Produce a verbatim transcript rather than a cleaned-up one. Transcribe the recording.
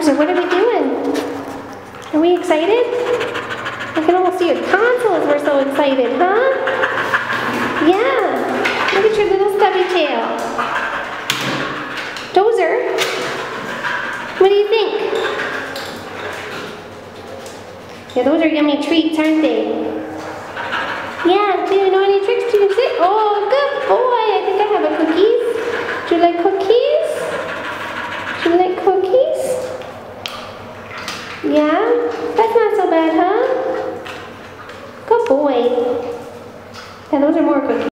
Dozer, what are we doing? Are we excited? I can almost see your tonsils. We're so excited, huh? Yeah. Look at your little stubby tail. Dozer, what do you think? Yeah, those are yummy treats, aren't they? Yeah, do you know any tricks? Do you sit? Oh, good boy. I think I have a cookies. Do you like cookies? Do you like cookies? Yeah? That's not so bad, huh? Good boy. Yeah, those are more cookies.